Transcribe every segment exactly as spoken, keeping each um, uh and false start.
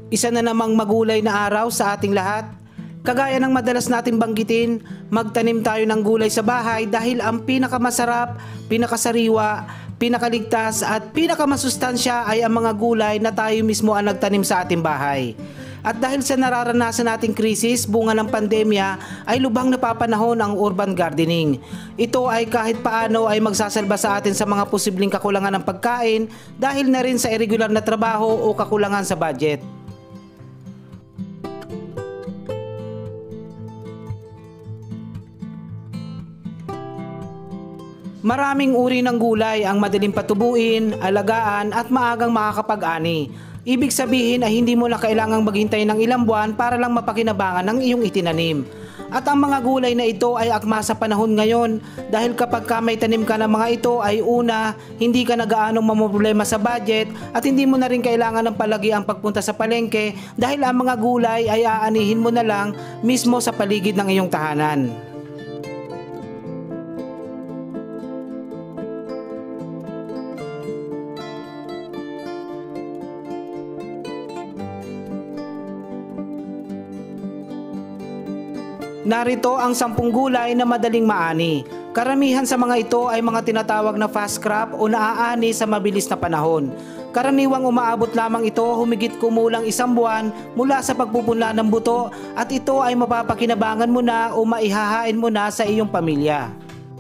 Isa na namang magulay na araw sa ating lahat. Kagaya ng madalas natin banggitin, magtanim tayo ng gulay sa bahay dahil ang pinakamasarap, pinakasariwa, pinakaligtas at pinakamasustansya ay ang mga gulay na tayo mismo ang nagtanim sa ating bahay. At dahil sa nararanasan nating krisis, bunga ng pandemya, ay lubhang napapanahon ang urban gardening. Ito ay kahit paano ay magsasalba sa atin sa mga posibleng kakulangan ng pagkain dahil na rin sa irregular na trabaho o kakulangan sa budget. Maraming uri ng gulay ang madaling patubuin, alagaan at maagang makakapag-ani. Ibig sabihin ay hindi mo na kailangang maghintay ng ilang buwan para lang mapakinabangan ng iyong itinanim. At ang mga gulay na ito ay akma sa panahon ngayon dahil kapag ka may tanim ka ng mga ito ay una, hindi ka na gaanong mamroblema sa budget at hindi mo na rin kailangan ng palagi ang pagpunta sa palengke dahil ang mga gulay ay aanihin mo na lang mismo sa paligid ng iyong tahanan. Narito ang sampung gulay na madaling maani. Karamihan sa mga ito ay mga tinatawag na fast crop o naaani sa mabilis na panahon. Karaniwang umaabot lamang ito humigit kumulang isang buwan mula sa pagpupunla ng buto at ito ay mapapakinabangan mo na o maihahain mo na sa iyong pamilya.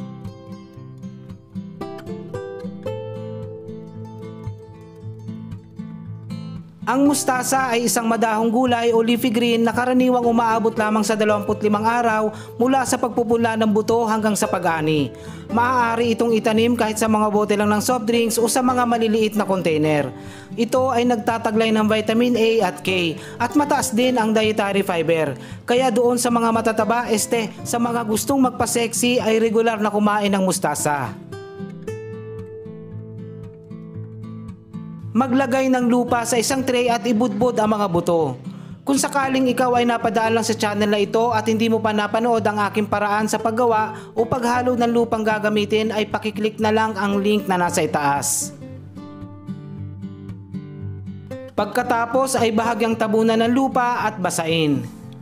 Ang mustasa ay isang madahong gulay o leafy green na karaniwang umaabot lamang sa dalawampu't limang araw mula sa pagpupunla ng buto hanggang sa pag-ani. Maaari itong itanim kahit sa mga bote lang ng soft drinks o sa mga maliliit na container. Ito ay nagtataglay ng vitamin A at K at mataas din ang dietary fiber. Kaya doon sa mga matataba, este, sa mga gustong magpa-sexy ay regular na kumain ng mustasa. Maglagay ng lupa sa isang tray at ibudbud ang mga buto. Kung sakaling ikaw ay napadaan lang sa channel na ito at hindi mo pa napanood ang aking paraan sa paggawa o paghalo ng lupang gagamitin ay pakiclick na lang ang link na nasa itaas. Pagkatapos ay bahagyang tabunan ng lupa at basain.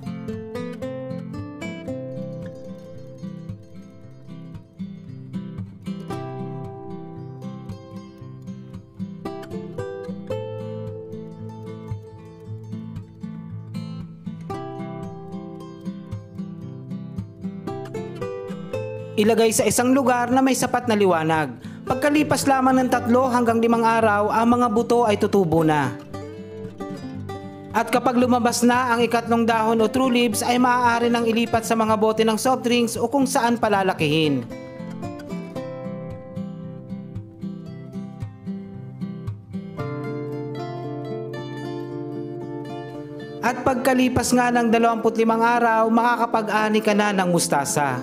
Ilagay sa isang lugar na may sapat na liwanag. Pagkalipas lamang ng tatlo hanggang limang araw, ang mga buto ay tutubo na. At kapag lumabas na ang ikatlong dahon o true leaves ay maaari nang ilipat sa mga bote ng soft drinks o kung saan palalakihin. At pagkalipas nga ng dalawampu't limang araw, makakapag-ani ka na ng mustasa.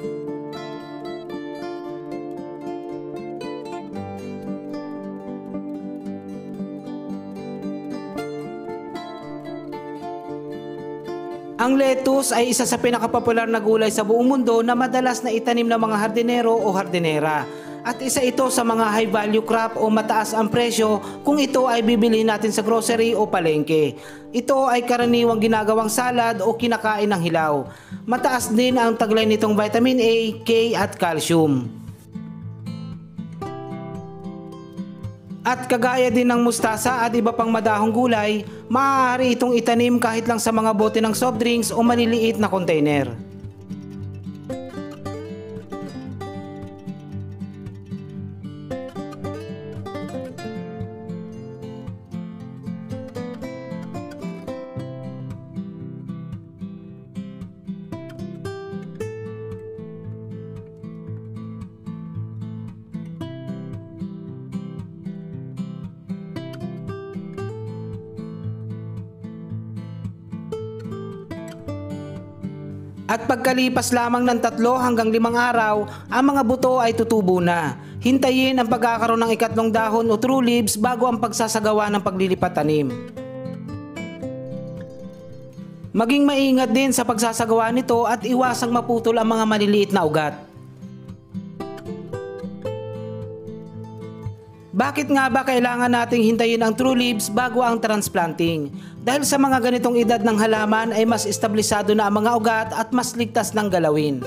Ang lettuce ay isa sa pinakapopular na gulay sa buong mundo na madalas na itanim ng mga hardinero o hardinera. At isa ito sa mga high value crop o mataas ang presyo kung ito ay bibili natin sa grocery o palengke. Ito ay karaniwang ginagawang salad o kinakain ng hilaw. Mataas din ang taglay nitong vitamin A, K at calcium. At kagaya din ng mustasa at iba pang madahong gulay, maaari itong itanim kahit lang sa mga bote ng soft drinks o maliliit na container. At pagkalipas lamang ng tatlo hanggang limang araw, ang mga buto ay tutubo na. Hintayin ang pagkakaroon ng ikatlong dahon o true leaves bago ang pagsasagawa ng paglilipat tanim. Maging maingat din sa pagsasagawa nito at iwasang maputol ang mga maliliit na ugat. Bakit nga ba kailangan nating hintayin ang true leaves bago ang transplanting? Dahil sa mga ganitong edad ng halaman ay mas establisado na ang mga ugat at mas ligtas ng galawin.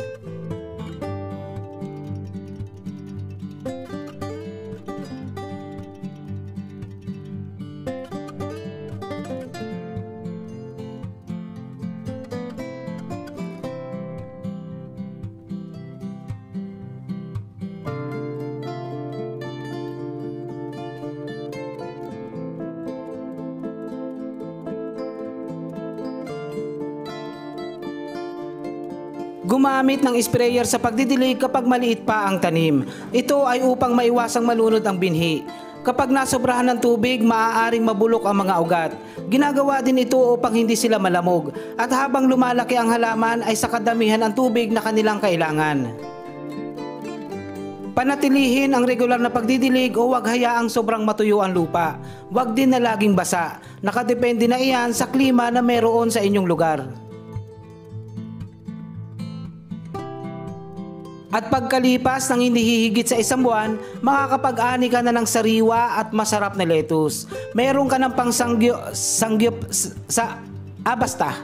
Gumamit ng sprayer sa pagdidilig kapag maliit pa ang tanim. Ito ay upang maiwasang malunod ang binhi. Kapag nasobrahan ng tubig, maaaring mabulok ang mga ugat. Ginagawa din ito upang hindi sila malamog. At habang lumalaki ang halaman ay sa kadamihan ang tubig na kanilang kailangan. Panatilihin ang regular na pagdidilig o huwag hayaang sobrang matuyo ang lupa. Huwag din na laging basa. Nakadepende na iyan sa klima na meron sa inyong lugar. At pagkalipas ng hindi hihigit sa isang buwan, makakapag-ani ka na ng sariwa at masarap na lettuce. Meron ka ng pang sanggyo, sanggyo sa ah basta.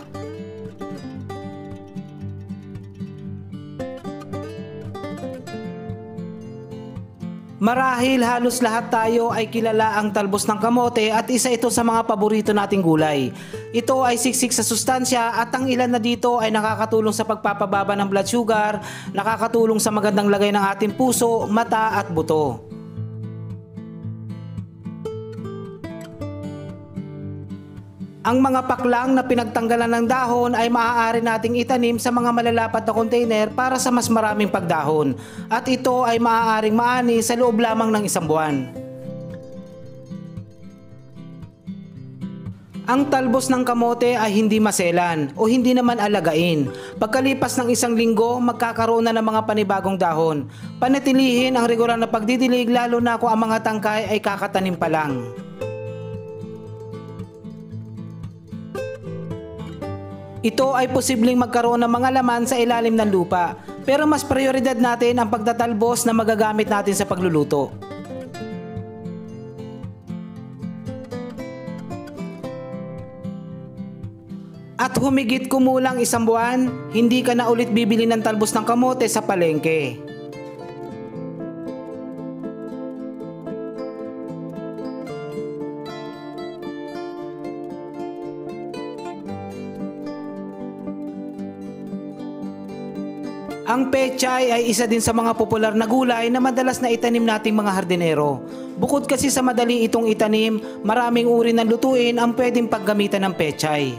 Marahil halos lahat tayo ay kilala ang talbos ng kamote at isa ito sa mga paborito nating gulay. Ito ay siksik sa sustansya at ang ilan na dito ay nakakatulong sa pagpapababa ng blood sugar, nakakatulong sa magandang lagay ng ating puso, mata at buto. Ang mga paklang na pinagtanggalan ng dahon ay maaari nating itanim sa mga malalapat na container para sa mas maraming pagdahon. At ito ay maaaring maani sa loob lamang ng isang buwan. Ang talbos ng kamote ay hindi maselan o hindi naman alagain. Pagkalipas ng isang linggo, magkakaroon na ng mga panibagong dahon. Panatilihin ang regular na pagdidilig lalo na kung ang mga tangkay ay kakatanim pa lang. Ito ay posibleng magkaroon ng mga laman sa ilalim ng lupa, pero mas prioridad natin ang pagtatalbos na magagamit natin sa pagluluto. At humigit kumulang isang buwan, hindi ka na ulit bibili ng talbos ng kamote sa palengke. Ang pechay ay isa din sa mga popular na gulay na madalas na itanim nating mga hardinero. Bukod kasi sa madali itong itanim, maraming uri ng lutuin ang pwedeng paggamitan ng pechay.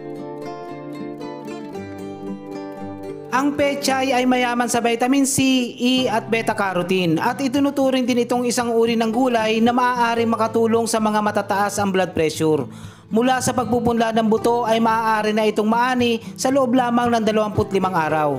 Ang pechay ay mayaman sa vitamin C, E at beta-carotene at itinuturing din itong isang uri ng gulay na maaaring makatulong sa mga matataas ang blood pressure. Mula sa pagpupunla ng buto ay maaari na itong maani sa loob lamang ng dalawampu't limang araw.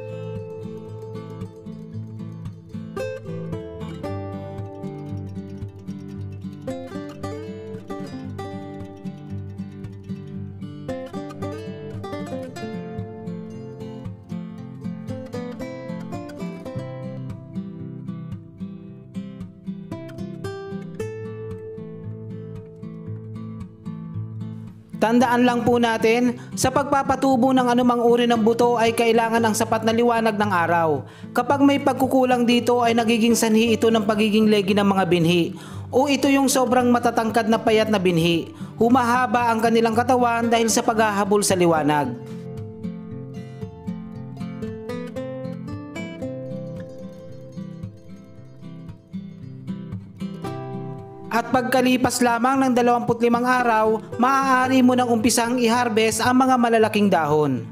Tandaan lang po natin, sa pagpapatubo ng anumang uri ng buto ay kailangan ang sapat na liwanag ng araw. Kapag may pagkukulang dito ay nagiging sanhi ito ng pagiging legi ng mga binhi. O ito yung sobrang matatangkad na payat na binhi. Humahaba ang kanilang katawan dahil sa paghahabol sa liwanag. At pagkalipas lamang ng dalawampu't limang araw, maaari mo nang umpisang i-harvest ang mga malalaking dahon.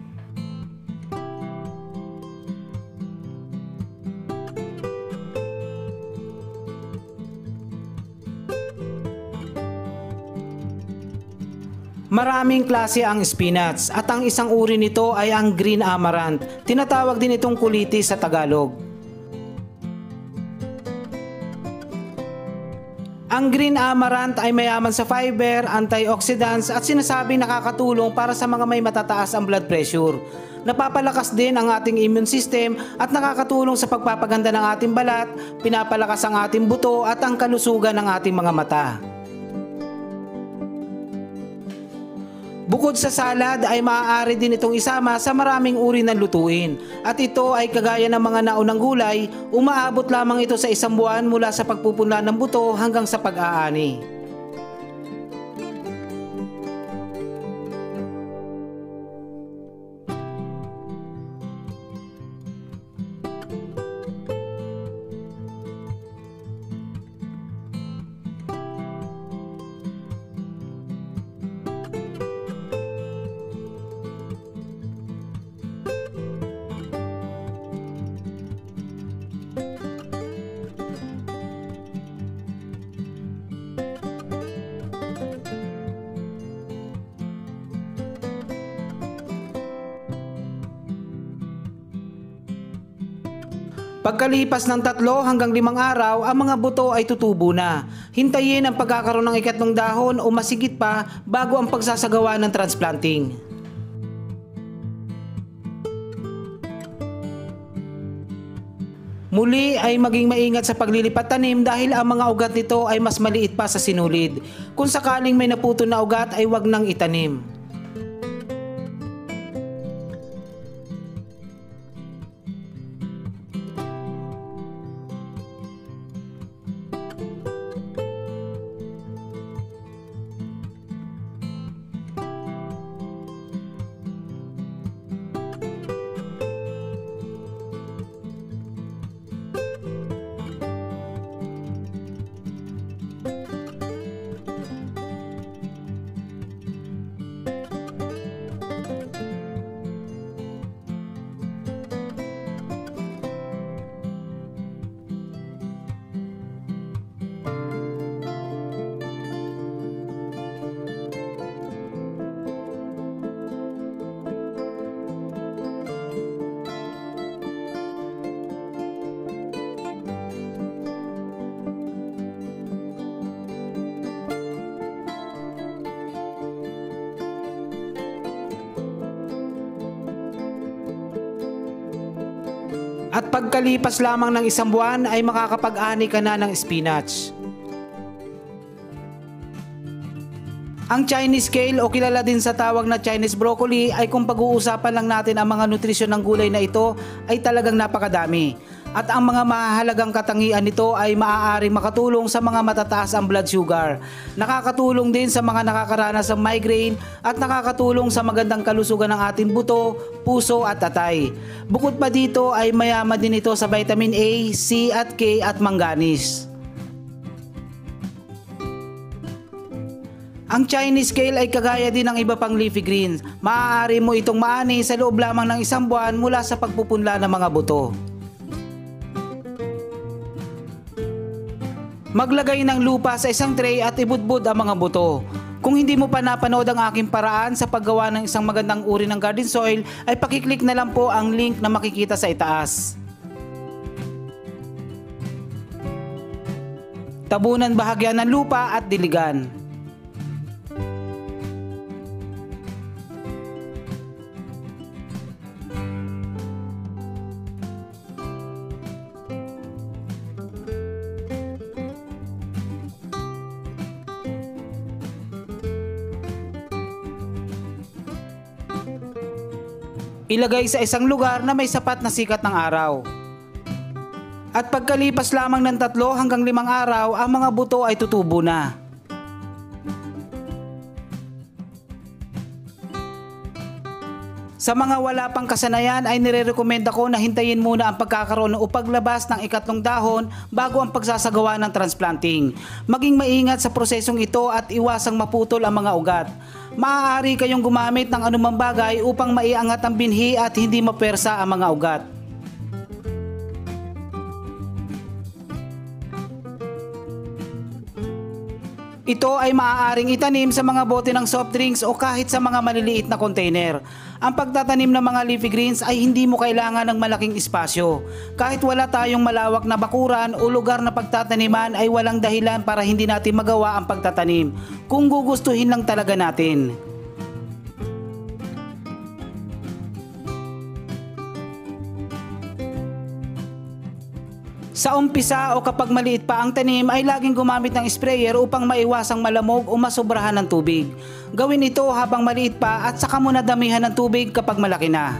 Maraming klase ang spinach at ang isang uri nito ay ang green amaranth. Tinatawag din itong kulitis sa Tagalog. Ang Ang green amaranth ay mayaman sa fiber, antioxidants at sinasabing nakakatulong para sa mga may matataas ang blood pressure. Napapalakas din ang ating immune system at nakakatulong sa pagpapaganda ng ating balat, pinapalakas ang ating buto at ang kalusugan ng ating mga mata. Bukod sa salad ay maaari din itong isama sa maraming uri ng lutuin at ito ay kagaya ng mga naunang gulay, umaabot lamang ito sa isang buwan mula sa pagpupunla ng buto hanggang sa pag-aani. Pagkalipas ng tatlo hanggang limang araw, ang mga buto ay tutubo na. Hintayin ang pagkakaroon ng ikatlong dahon o masigit pa bago ang pagsasagawa ng transplanting. Muli ay maging maingat sa paglilipat tanim dahil ang mga ugat nito ay mas maliit pa sa sinulid. Kung sakaling may naputol na ugat ay wag nang itanim. At pagkalipas lamang ng isang buwan ay makakapag-ani ka na ng spinach. Ang Chinese kale o kilala din sa tawag na Chinese broccoli ay kung pag-uusapan lang natin ang mga nutrisyon ng gulay na ito ay talagang napakadami. At ang mga mahalagang katangian nito ay maaaring makatulong sa mga matataas ang blood sugar. Nakakatulong din sa mga nakakaranas ng migraine at nakakatulong sa magandang kalusugan ng ating buto, puso at atay. Bukod pa dito ay mayaman din ito sa vitamin A, C at K at manganese. Ang Chinese kale ay kagaya din ng iba pang leafy greens. Maaari mo itong maani sa loob lamang ng isang buwan mula sa pagpupunla ng mga buto. Maglagay ng lupa sa isang tray at ibudbud ang mga buto. Kung hindi mo pa napanood ang aking paraan sa paggawa ng isang magandang uri ng garden soil, ay pakiclick na lang po ang link na makikita sa itaas. Tabunan bahagyan ng lupa at diligan. Ilagay sa isang lugar na may sapat na sikat ng araw. At pagkalipas lamang ng tatlo hanggang limang araw, ang mga buto ay tutubo na. Sa mga wala pang kasanayan ay nirerekomenda ko na hintayin muna ang pagkakaroon o paglabas ng ikatlong dahon bago ang pagsasagawa ng transplanting. Maging maingat sa prosesong ito at iwasang maputol ang mga ugat. Maaari kayong gumamit ng anumang bagay upang maiangat ang binhi at hindi mapersa ang mga ugat. Ito ay maaaring itanim sa mga bote ng soft drinks o kahit sa mga maliliit na container. Ang pagtatanim ng mga leafy greens ay hindi mo kailangan ng malaking espasyo. Kahit wala tayong malawak na bakuran o lugar na pagtataniman ay walang dahilan para hindi natin magawa ang pagtatanim kung gugustuhin lang talaga natin. Sa umpisa o kapag maliit pa ang tanim ay laging gumamit ng sprayer upang maiwasang malamog o masobrahan ng tubig. Gawin ito habang maliit pa at saka mo na damihan ng tubig kapag malaki na.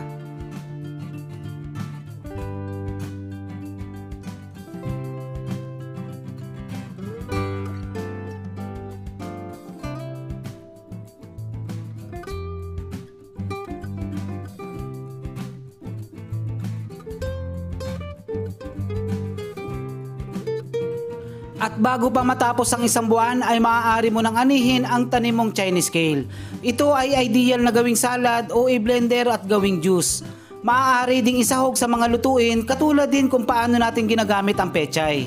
At bago pa matapos ang isang buwan ay maaari mo nang anihin ang tanim mong Chinese kale. Ito ay ideal na gawing salad o i-blender at gawing juice. Maaari ding isahog sa mga lutuin katulad din kung paano natin ginagamit ang pechay.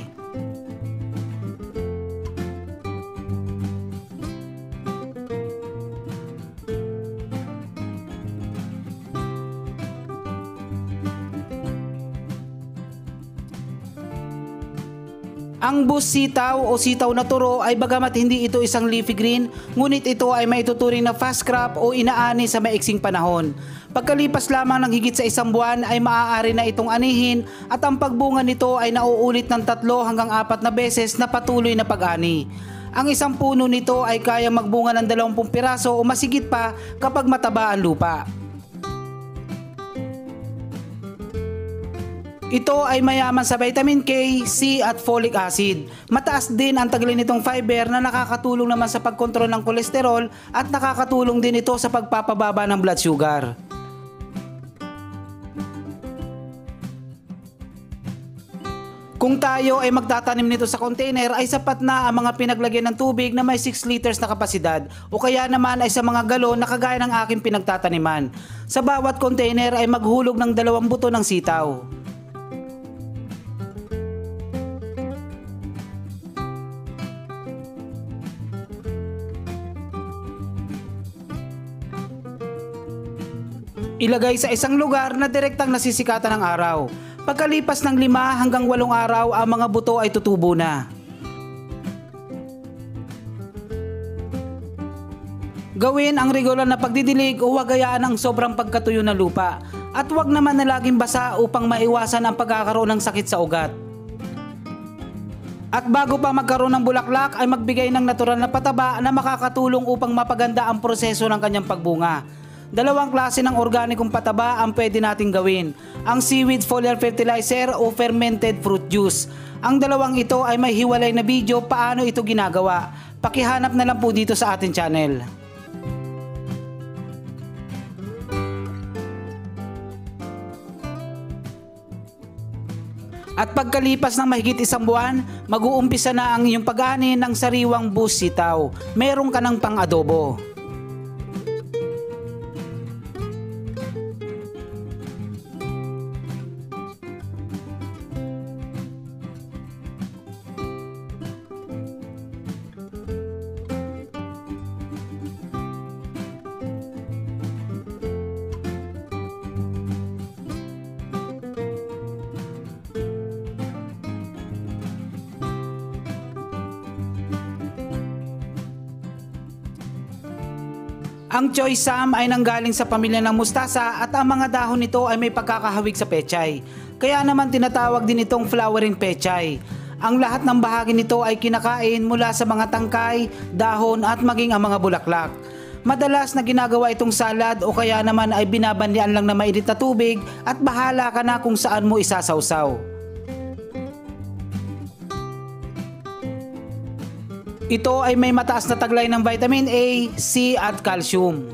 Ang bush sitaw o sitaw na turo ay bagamat hindi ito isang leafy green, ngunit ito ay maituturing na fast crop o inaani sa maiksing panahon. Pagkalipas lamang ng higit sa isang buwan ay maaari na itong anihin at ang pagbunga nito ay nauulit ng tatlo hanggang apat na beses na patuloy na pag-ani. Ang isang puno nito ay kaya magbunga ng dalawampung piraso o masigit pa kapag mataba ang lupa. Ito ay mayaman sa vitamin K, C at folic acid. Mataas din ang taglay nitong fiber na nakakatulong naman sa pagkontrol ng kolesterol at nakakatulong din ito sa pagpapababa ng blood sugar. Kung tayo ay magtatanim nito sa container ay sapat na ang mga pinaglagyan ng tubig na may six liters na kapasidad o kaya naman ay sa mga galon na kagaya ng aking pinagtataniman. Sa bawat container ay maghulog ng dalawang buto ng sitaw. Ilagay sa isang lugar na direktang nasisikatan ng araw. Pagkalipas ng lima hanggang walong araw, ang mga buto ay tutubo na. Gawin ang regular na pagdidilig o huwag hayaan ang sobrang pagkatuyo ng lupa. At huwag naman na laging basa upang maiwasan ang pagkakaroon ng sakit sa ugat. At bago pa magkaroon ng bulaklak ay magbigay ng natural na pataba na makakatulong upang mapaganda ang proseso ng kanyang pagbunga. Dalawang klase ng organikong pataba ang pwede nating gawin, ang seaweed foliar fertilizer o fermented fruit juice. Ang dalawang ito ay may hiwalay na video paano ito ginagawa. Pakihanap na lang po dito sa ating channel. At pagkalipas ng mahigit isang buwan, mag-uumpisa na ang iyong pag-ani ng sariwang bush sitaw. Meron ka ng pang-adobo. Ang choy sam ay nanggaling sa pamilya ng mustasa at ang mga dahon nito ay may pagkakahawig sa pechay. Kaya naman tinatawag din itong flowering pechay. Ang lahat ng bahagi nito ay kinakain mula sa mga tangkay, dahon at maging ang mga bulaklak. Madalas na ginagawa itong salad o kaya naman ay binabanlian lang na mainit na tubig at bahala ka na kung saan mo isasawsaw. Ito ay may mataas na taglay ng vitamin A, C at calcium.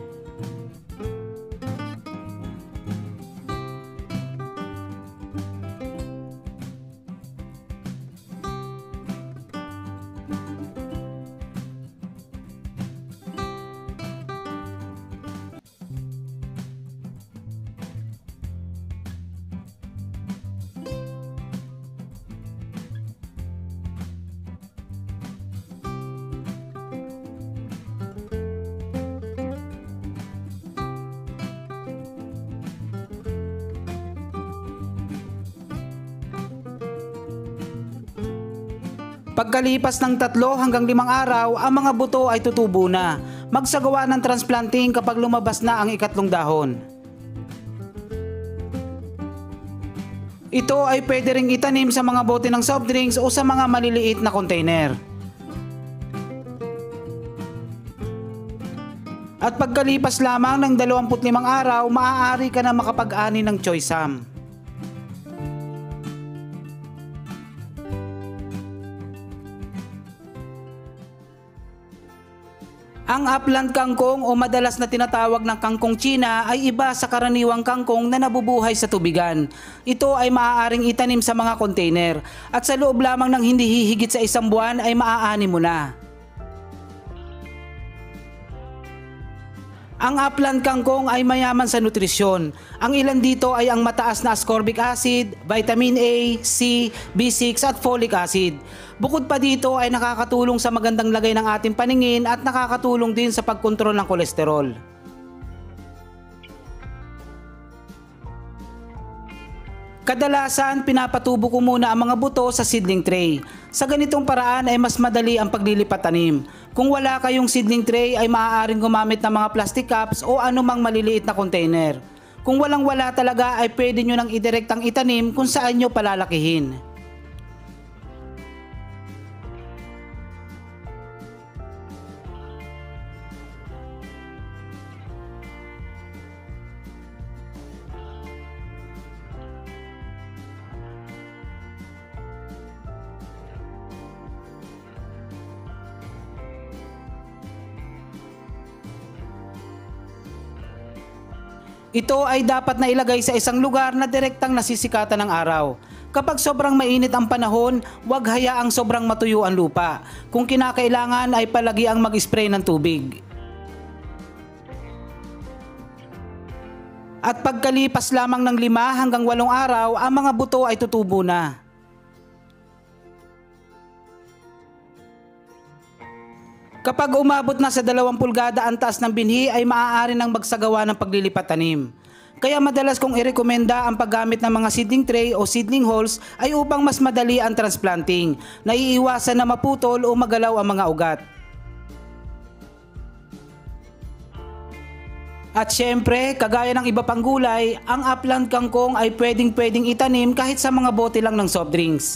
Pagkalipas ng tatlo hanggang limang araw, ang mga buto ay tutubo na. Magsagawa ng transplanting kapag lumabas na ang ikatlong dahon. Ito ay pwede ring itanim sa mga bote ng soft drinks o sa mga maliliit na container. At pagkalipas lamang ng dalawampu't limang araw, maaari ka na makapag-ani ng Choice-am. Ang upland kangkong o madalas na tinatawag ng kangkong China ay iba sa karaniwang kangkong na nabubuhay sa tubigan. Ito ay maaaring itanim sa mga container at sa loob lamang ng hindi hihigit sa isang buwan ay maaani mo na. Ang upland kangkong ay mayaman sa nutrisyon. Ang ilan dito ay ang mataas na ascorbic acid, vitamin A, C, B six at folic acid. Bukod pa dito ay nakakatulong sa magandang lagay ng ating paningin at nakakatulong din sa pagkontrol ng kolesterol. Kadalasan, pinapatubo ko muna ang mga buto sa seedling tray. Sa ganitong paraan ay mas madali ang paglilipat tanim. Kung wala kayong seedling tray ay maaaring gumamit ng mga plastic cups o anumang maliliit na container. Kung walang wala talaga ay pwede nyo nang idirektang itanim kung saan nyo palalakihin. Ito ay dapat na ilagay sa isang lugar na direktang nasisikatan ng araw. Kapag sobrang mainit ang panahon, huwag hayaang sobrang matuyo ang lupa. Kung kinakailangan ay palagi ang mag-spray ng tubig. At pagkalipas lamang ng lima hanggang walong araw, ang mga buto ay tutubo na. Kapag umabot na sa dalawang pulgada ang taas ng binhi ay maaari nang magsagawa ng paglilipat tanim. Kaya madalas kong irekomenda ang paggamit ng mga seedling tray o seedling holes ay upang mas madali ang transplanting, naiiwasan na maputol o magalaw ang mga ugat. At syempre, kagaya ng iba pang gulay, ang upland kangkong ay pwedeng pwedeng itanim kahit sa mga bote lang ng soft drinks.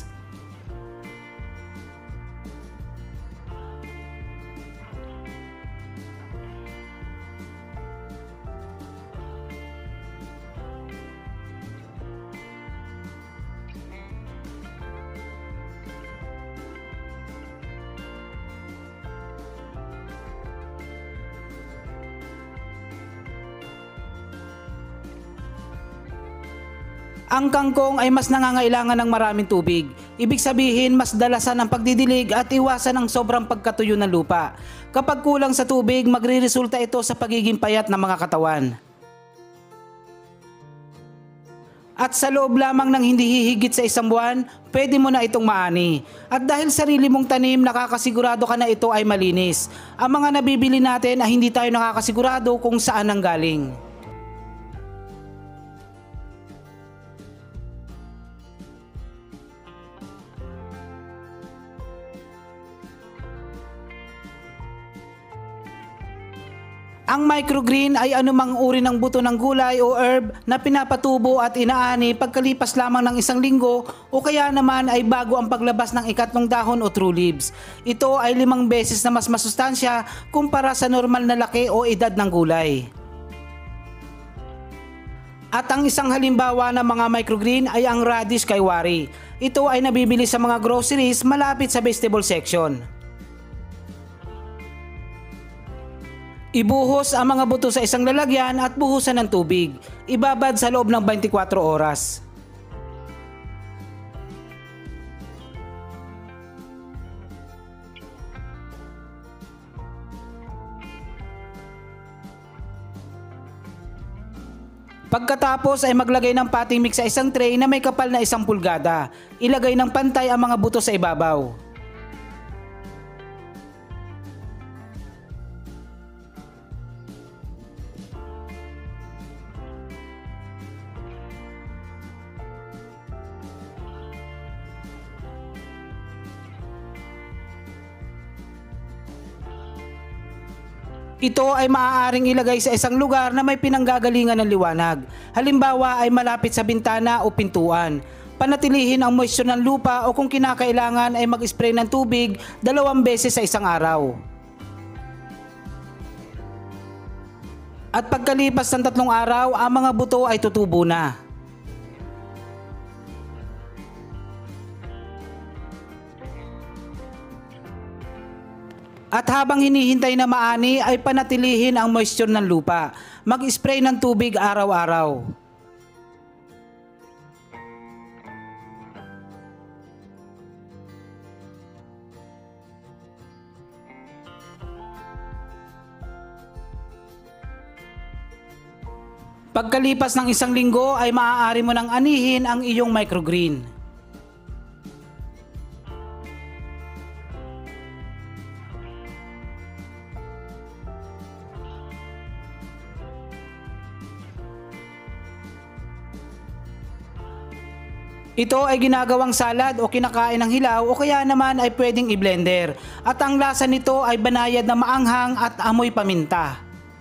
Ang kangkong ay mas nangangailangan ng maraming tubig. Ibig sabihin, mas dalasan ang pagdidilig at iwasan ang sobrang pagkatuyo ng lupa. Kapag kulang sa tubig, magre-resulta ito sa pagiging payat ng mga katawan. At sa loob lamang ng hindi hihigit sa isang buwan, pwede mo na itong maani. At dahil sarili mong tanim, nakakasigurado ka na ito ay malinis. Ang mga nabibili natin ay hindi tayo nakakasigurado kung saan ang galing. Ang microgreen ay anumang uri ng buto ng gulay o herb na pinapatubo at inaani pagkalipas lamang ng isang linggo o kaya naman ay bago ang paglabas ng ikatlong dahon o true leaves. Ito ay limang beses na mas masustansya kumpara sa normal na laki o edad ng gulay. At ang isang halimbawa ng mga microgreen ay ang radish kaiwari. Ito ay nabibili sa mga groceries malapit sa vegetable section. Ibuhos ang mga buto sa isang lalagyan at buhusan ng tubig. Ibabad sa loob ng twenty-four oras. Pagkatapos ay maglagay ng potting mix sa isang tray na may kapal na isang pulgada. Ilagay ng pantay ang mga buto sa ibabaw. Ito ay maaaring ilagay sa isang lugar na may pinanggagalingan ng liwanag. Halimbawa ay malapit sa bintana o pintuan. Panatilihin ang moisture ng lupa o kung kinakailangan ay mag-spray ng tubig dalawang beses sa isang araw. At pagkalipas ng tatlong araw, ang mga buto ay tutubo na. At habang hinihintay na maani ay panatilihin ang moisture ng lupa. Mag-spray ng tubig araw-araw. Pagkalipas ng isang linggo ay maaari mo nang anihin ang iyong microgreen. Ito ay ginagawang salad o kinakain ng hilaw o kaya naman ay pwedeng i-blender. At ang lasa nito ay banayad na maanghang at amoy paminta.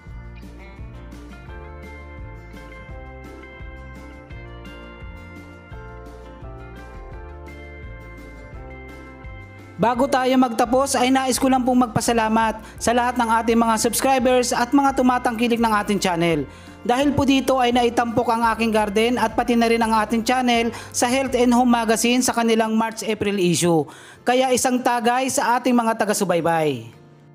Bago tayo magtapos ay nais ko lang pong magpasalamat sa lahat ng ating mga subscribers at mga tumatangkilik ng ating channel. Dahil po dito ay naitampok ang aking garden at pati na rin ang ating channel sa Health and Home Magazine sa kanilang March-April issue. Kaya isang tagay sa ating mga taga-subaybay.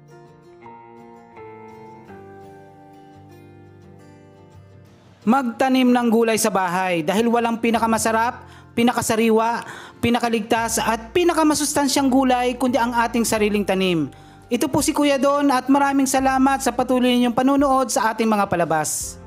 Magtanim ng gulay sa bahay dahil walang pinakamasarap, pinakasariwa, pinakaligtas at pinakamasustansyang gulay kundi ang ating sariling tanim. Ito po si Kuya Don at maraming salamat sa patuloy ninyong panunood sa ating mga palabas.